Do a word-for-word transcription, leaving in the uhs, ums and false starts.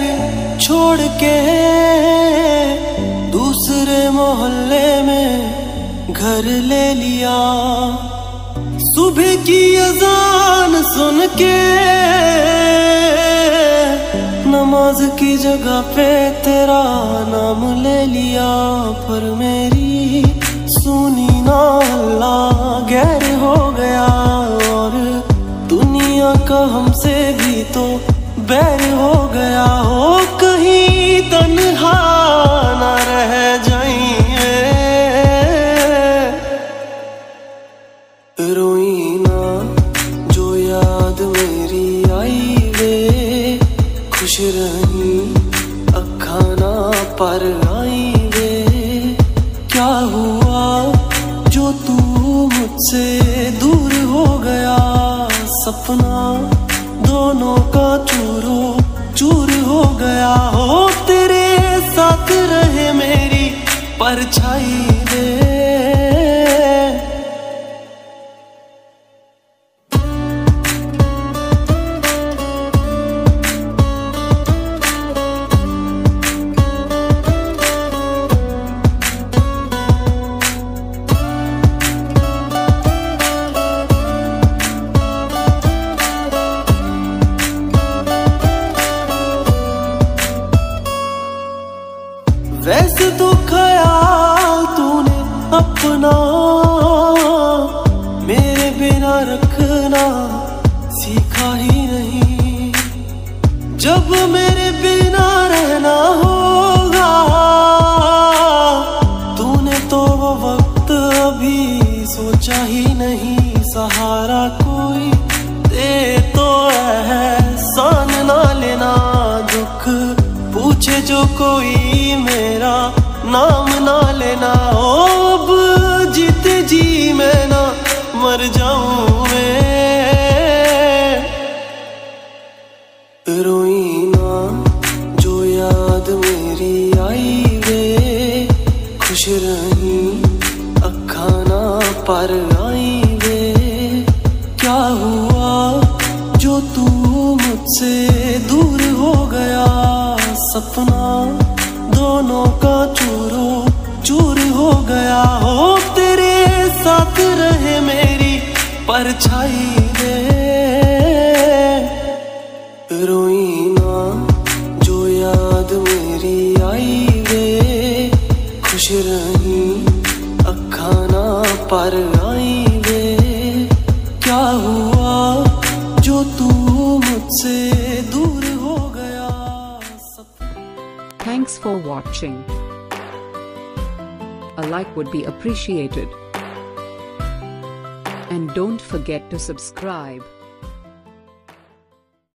घर छोड़ के दूसरे मोहल्ले में घर ले लिया। सुबह की अजान सुन के नमाज की जगह पे तेरा नाम ले लिया। पर मेरी सुनी ना अल्लाह गैर हो गया, और दुनिया का हमसे भी तो बैर हो गया। हो कहीं तन्हा ना रह जाइए, रोई ना जो याद मेरी आई वे, खुश रही अखा ना पर आई वे। क्या हुआ जो तू मुझसे दूर हो गया, सपना दोनों का चूरो चूर हो गया। हो तेरे साथ रहे मेरी परछाई वे। वैसे तो ख्याल तूने अपना मेरे बिना रखना सीखा ही नहीं। जब मेरे बिना रहना होगा तूने तो वो वक्त अभी सोचा ही नहीं। सहारा कोई दे तो एहसान ना लेना, दुख पूछे जो कोई मेरा नाम ना लेना। ओ अब जीते जी मैं ना मर जाऊं मैं, रोई ना जो याद मेरी आई वे, खुश रही अखा ना पर आई वे। क्या हुआ जो तू मुझसे दूर हो गया, सपना दोनों का चूरो चूर हो गया। हो तेरे साथ रहे मेरी परछाई वे, रोई ना जो याद मेरी आई वे, खुश रही अखा ना पर आई वे। क्या हुआ जो तू मुझसे दूर हो गया। Thanks for watching. A like would be appreciated. And don't forget to subscribe.